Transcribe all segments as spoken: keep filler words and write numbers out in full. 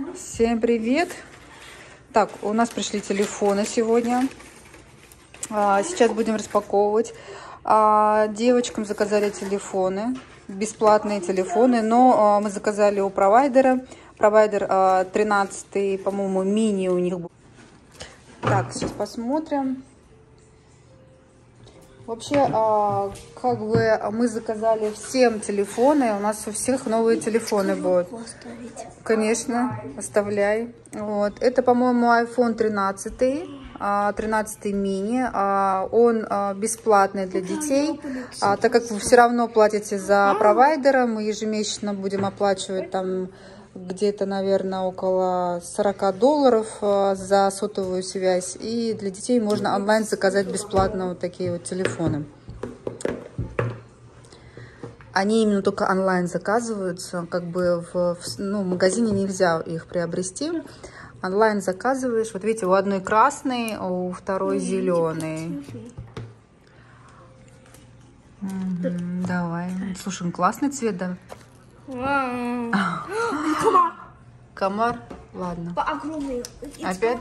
Всем привет! Так, у нас пришли телефоны сегодня. Сейчас будем распаковывать. Девочкам заказали телефоны, бесплатные телефоны, но мы заказали у провайдера. Провайдер тринадцатый, по-моему, мини у них. Так, сейчас посмотрим. Вообще, как бы мы заказали всем телефоны, у нас у всех новые телефоны будут. Конечно, оставляй. Вот. Это, по-моему, айфон тринадцатый, тринадцатый мини. Он бесплатный для детей, так как вы все равно платите за провайдера. Мы ежемесячно будем оплачивать там где-то, наверное, около сорока долларов за сотовую связь. И для детей можно онлайн заказать бесплатно вот такие вот телефоны. Они именно только онлайн заказываются, как бы в, ну, в магазине нельзя их приобрести. Онлайн заказываешь. Вот видите, у одной красный, у второй зеленый. Угу, давай. Слушай, классный цвет, да? Комар. Комар? Ладно. Опять?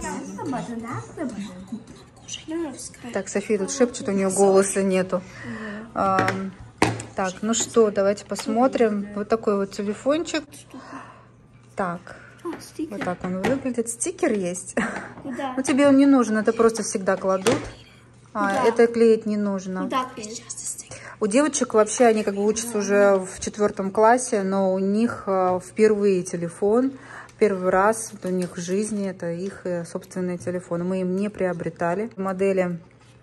Так, София тут шепчет, у нее голоса нету. А, так, ну что, давайте посмотрим. Вот такой вот телефончик. Так, вот так он выглядит. Стикер есть? Да. Ну, тебе он не нужен, это просто всегда кладут. А, да. Это клеить не нужно. Да. У девочек вообще они как бы учатся уже в четвертом классе, но у них впервые телефон, первый раз у них в жизни это их собственный телефон. Мы им не приобретали. В модели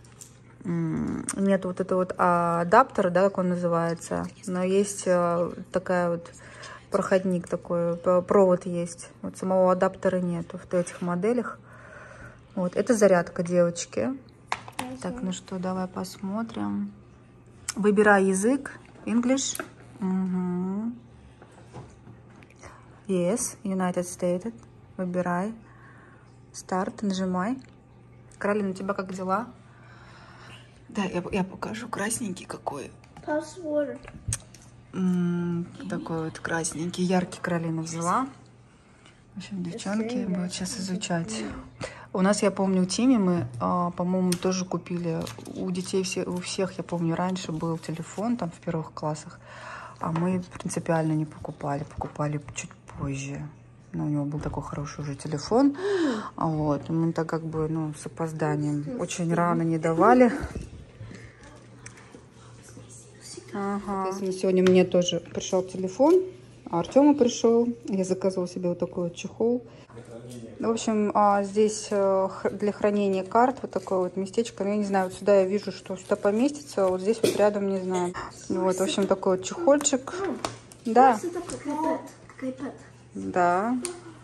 нет вот этого вот адаптера, да, как он называется, но есть такая вот проходник такой, провод есть. Вот самого адаптера нету в этих моделях. Вот это зарядка, девочки. Так, ну что, давай посмотрим. Выбирай язык. English. Угу. Yes. United States. Выбирай. Старт. Нажимай. Каролина, у тебя как дела? Да, я, я покажу. Красненький какой. Password. М-м, такой вот красненький. Яркий Каролина взяла. В общем, девчонки будут сейчас изучать. У нас, я помню, в Тиме мы, по-моему, тоже купили. У детей, все, у всех, я помню, раньше был телефон там в первых классах, а мы принципиально не покупали, покупали чуть позже. Но у него был такой хороший уже телефон. Вот. Мы так как бы, ну, с опозданием очень рано не давали. Ага. Сегодня мне тоже пришел телефон, а Артему пришел. Я заказывала себе вот такой вот чехол. В общем, здесь для хранения карт вот такое вот местечко. Я не знаю, вот сюда я вижу, что сюда поместится, вот здесь вот рядом не знаю. Вот, в общем, такой вот чехольчик. Да. Да.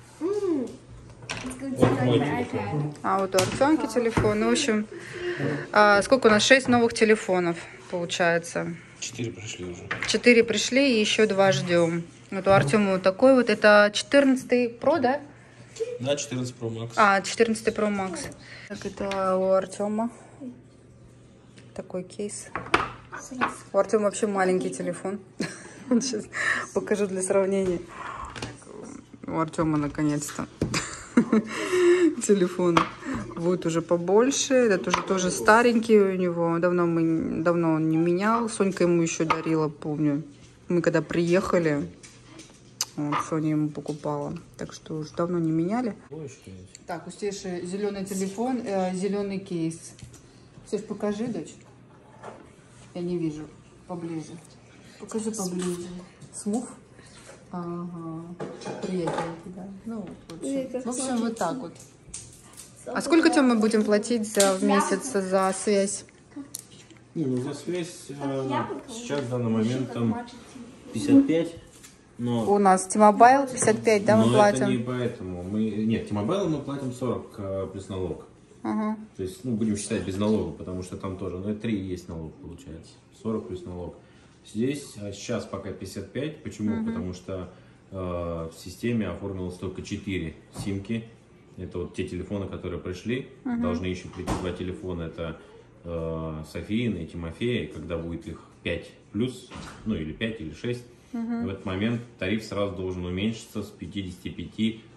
А вот у Артемки телефон. В общем, сколько у нас? Шесть новых телефонов получается. Четыре пришли уже. Четыре пришли и еще два ждем. Вот у Артема вот такой вот. Это четырнадцатый Про, да? Да, четырнадцать Про Макс. А, четырнадцатый Про Макс. Так, это у Артема такой кейс. У Артема вообще маленький телефон. Сейчас покажу для сравнения. У Артема наконец-то телефон будет уже побольше. Это уже тоже старенький у него. Давно, мы, давно он не менял. Сонька ему еще дарила, помню. Мы когда приехали, вот, Соня ему покупала. Так что уже давно не меняли. Так, у Стеши зеленый телефон, э, зеленый кейс. Стеш, покажи, дочь. Я не вижу. Поближе. Покажи поближе. Смув. Ага. Приятненький, да. Ну, в общем, в общем, вот так вот. А сколько тебе мы будем платить за, в месяц за связь? Не, ну за связь э, сейчас в данный момент там пятьдесят пять. Но, у нас T-Mobile пятьдесят пять, да, мы но платим? Это не поэтому. Мы, нет, T-Mobile мы платим сорок э, плюс налог. Uh-huh. То есть, ну, будем считать без налога, потому что там тоже, ну, три есть налог получается. сорок плюс налог. Здесь а сейчас пока пятьдесят пять. Почему? Uh-huh. Потому что э, в системе оформилось только четыре симки. Это вот те телефоны, которые пришли. Uh-huh. Должны еще прийти два телефона. Это э, Софиин и Тимофея. Когда будет их пять плюс, ну или пять или шесть. Uh-huh. В этот момент тариф сразу должен уменьшиться с пятидесяти пяти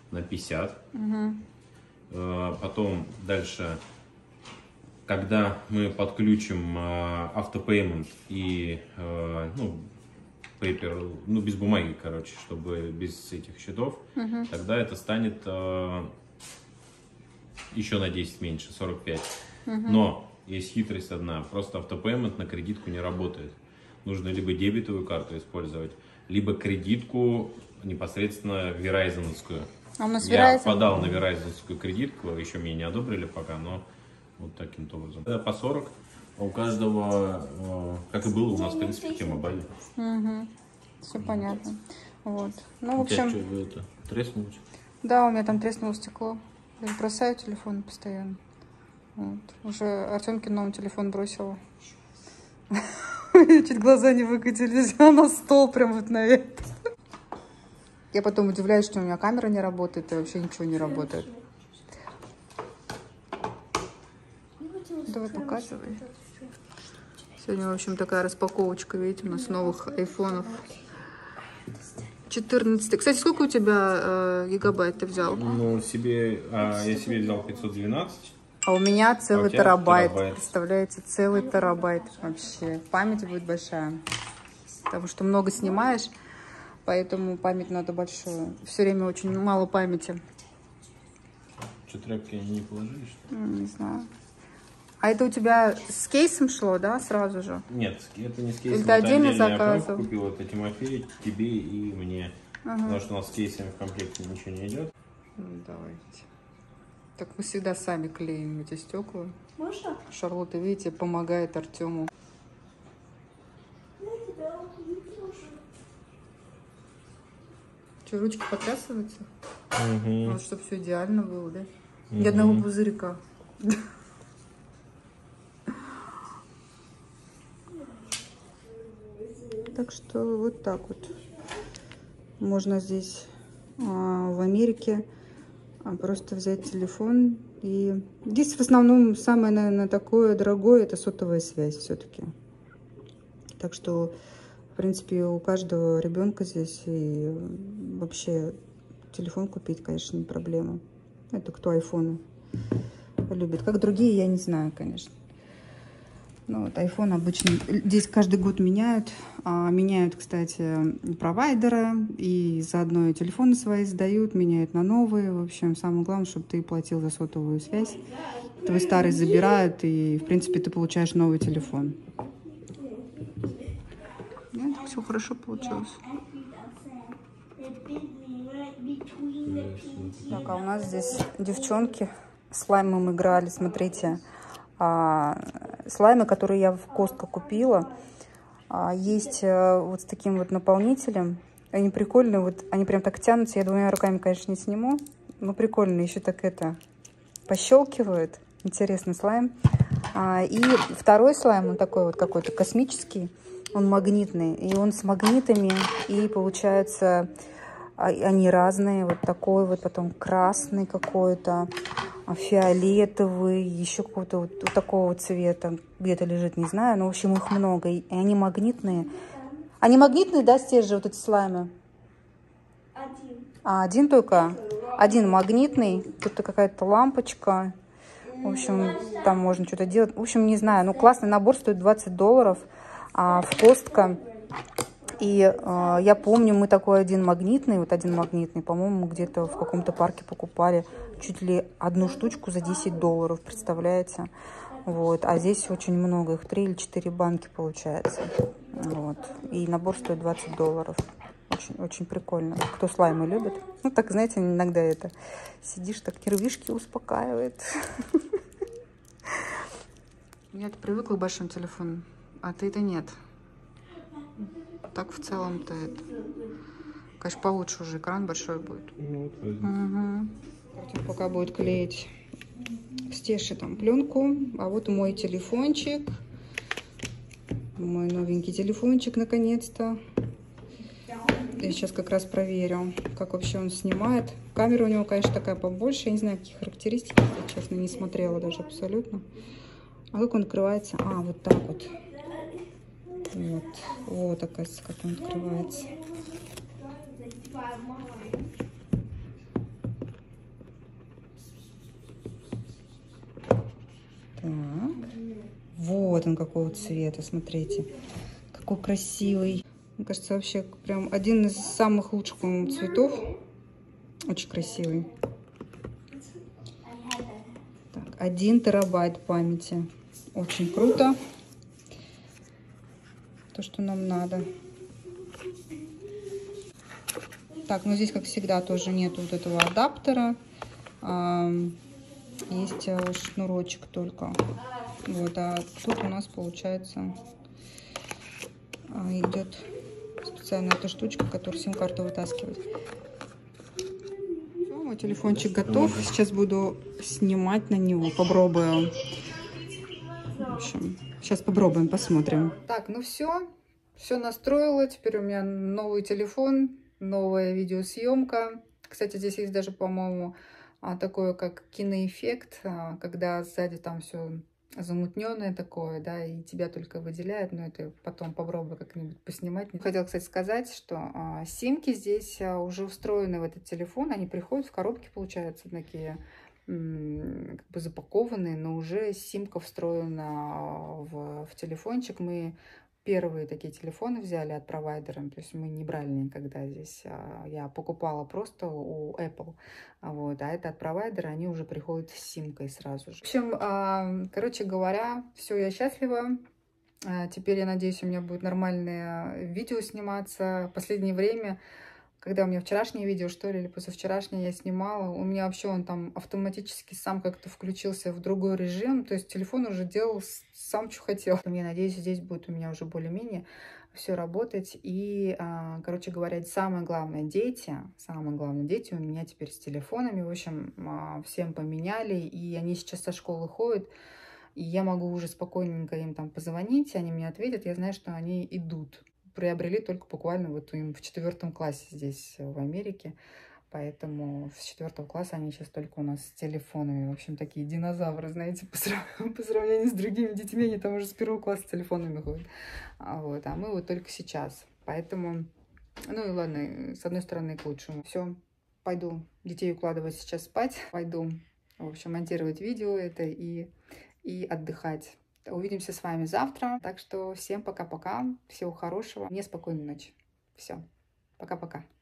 на пятьдесят. Угу. Потом дальше, когда мы подключим автопеймент и, ну, paper, ну, без бумаги, короче, чтобы без этих счетов, угу. тогда это станет еще на десять меньше, сорок пять. Угу. Но есть хитрость одна, просто автопеймент на кредитку не работает. Нужно либо дебетовую карту использовать, либо кредитку непосредственно Verizon'овскую. А у нас Я Verizon? подал на Verizon'овскую кредитку, еще меня не одобрили пока, но вот таким образом. Это по сорок, а у каждого, как и было у нас, в принципе, тема Бали. Угу. Все понятно. Вот. Ну, в общем... У тебя что, это, треснулось? Да, у меня там треснуло стекло. Я бросаю телефон постоянно. Вот. Уже Артемкин новый телефон бросила. Чуть глаза не выкатились, а на стол прям вот на это. Я потом удивляюсь, что у меня камера не работает, и вообще ничего не работает. Давай показывай. Сегодня, в общем, такая распаковочка, видите, у нас новых айфонов. четырнадцать. Кстати, сколько у тебя э, гигабайт ты взял? Ну, себе, а, я себе взял пятьсот двенадцать. А у меня целый а у терабайт. терабайт. Представляете, целый терабайт вообще. Память будет большая. Потому что много снимаешь, поэтому память надо большую. Все время очень мало памяти. Что, тряпки не положили, что ли? Не знаю. А это у тебя с кейсом шло, да, сразу же? Нет, это не с кейсом. Или ты отдельно заказывал? Я купил это Тимофею, тебе и мне. Ага. Потому что у нас с кейсами в комплекте ничего не идет. Ну, давайте. Так мы всегда сами клеим эти стекла. Можно? Шарлотта, видите, помогает Артему. Что, ручки потрясываются? Угу. Вот, чтобы все идеально было, да? Угу. Ни одного пузырька. Так что вот так вот. Можно здесь а, в Америке а, просто взять телефон. И здесь в основном самое, наверное, такое дорогое — это сотовая связь все-таки. Так что, в принципе, у каждого ребенка здесь и вообще телефон купить, конечно, не проблема. Это кто айфоны любит. Как другие, я не знаю, конечно. Ну, вот iPhone обычно здесь каждый год меняют. А, меняют, кстати, провайдера. И заодно и телефоны свои сдают, меняют на новые. В общем, самое главное, чтобы ты платил за сотовую связь. Твой старый забирают, и, в принципе, ты получаешь новый телефон. Нет, все хорошо получилось. Так, а у нас здесь девчонки слаймом играли, смотрите. А, слаймы, которые я в Костко купила, а, есть а, вот с таким вот наполнителем. Они прикольные, вот они прям так тянутся. Я двумя руками, конечно, не сниму, но прикольно. Еще так это пощелкивает. Интересный слайм. А, и второй слайм, он такой вот какой-то космический, он магнитный. И он с магнитами, и получается, они разные. Вот такой вот, потом красный какой-то, фиолетовый, еще какого-то вот, вот такого цвета. Где-то лежит, не знаю. Но, в общем, их много. И они магнитные. Они магнитные, да, стержи, вот эти слаймы? Один. А, один только? Один магнитный. Тут какая-то лампочка. В общем, там можно что-то делать. В общем, не знаю. Ну, классный набор, стоит двадцать долларов. А в Костко. И э, я помню, мы такой один магнитный, вот один магнитный, по-моему, где-то в каком-то парке покупали чуть ли одну штучку за десять долларов, представляете? Вот. А здесь очень много, их три или четыре банки получается. Вот. И набор стоит двадцать долларов. Очень, очень прикольно. Кто слаймы любит. Ну, так, знаете, иногда это сидишь, так нервишки успокаивает. Я-то привыкла к большим телефонам, а ты-то нет. Так в целом-то это, конечно, получше уже экран большой будет. Вот, угу. Пока будет клеить Стеше там пленку. А вот мой телефончик. Мой новенький телефончик, наконец-то. Я сейчас как раз проверю, как вообще он снимает. Камера у него, конечно, такая побольше. Я не знаю, какие характеристики, я, честно, не смотрела даже абсолютно. А как он открывается? А, вот так вот. Вот, вот, оказывается, как он открывается. Так. Вот он какого цвета, смотрите. Какой красивый. Мне кажется, вообще прям один из самых лучших, по-моему, цветов. Очень красивый. Так, один терабайт памяти. Очень круто. То, что нам надо. Так, ну здесь, как всегда, тоже нет вот этого адаптера. А, есть шнурочек только. Вот, а тут у нас, получается, идет специальная эта штучка, которую сим-карту вытаскивать. Все, мой телефончик готов. Сейчас буду снимать на него. Попробую. В общем, сейчас попробуем, посмотрим. Так, ну все. Все настроила. Теперь у меня новый телефон, новая видеосъемка. Кстати, здесь есть даже, по-моему, такое, как киноэффект, когда сзади там все замутненное такое, да, и тебя только выделяет, но это потом попробую как-нибудь поснимать. Хотела, кстати, сказать, что а, симки здесь а, уже встроены в этот телефон, они приходят в коробке, получается, такие м, как бы запакованные, но уже симка встроена в, в телефончик. Мы первые такие телефоны взяли от провайдера, то есть мы не брали никогда здесь. Я покупала просто у Apple, вот, а это от провайдера, они уже приходят с симкой сразу же. В общем, короче говоря, все, я счастлива. Теперь, я надеюсь, у меня будет нормальное видео сниматься. В последнее время, когда у меня вчерашнее видео, что ли, или позавчерашнее я снимала, у меня вообще он там автоматически сам как-то включился в другой режим, то есть телефон уже делал сам, что хотел. Я надеюсь, здесь будет у меня уже более-менее все работать. И, короче говоря, самое главное, дети, самое главное, дети у меня теперь с телефонами, в общем, всем поменяли, и они сейчас со школы ходят, и я могу уже спокойненько им там позвонить, они мне ответят, я знаю, что они идут. Приобрели только буквально вот им в четвертом классе здесь, в Америке. Поэтому с четвертого класса они сейчас только у нас с телефонами. В общем, такие динозавры, знаете, по, срав... по сравнению с другими детьми. Они там уже с первого класса с телефонами ходят. А, вот, а мы вот только сейчас. Поэтому, ну и ладно, с одной стороны к лучшему. Все, пойду детей укладывать сейчас спать. Пойду, в общем, монтировать видео это и, и отдыхать. Увидимся с вами завтра. Так что всем пока-пока. Всего хорошего. Мне спокойной ночи. Все. Пока-пока.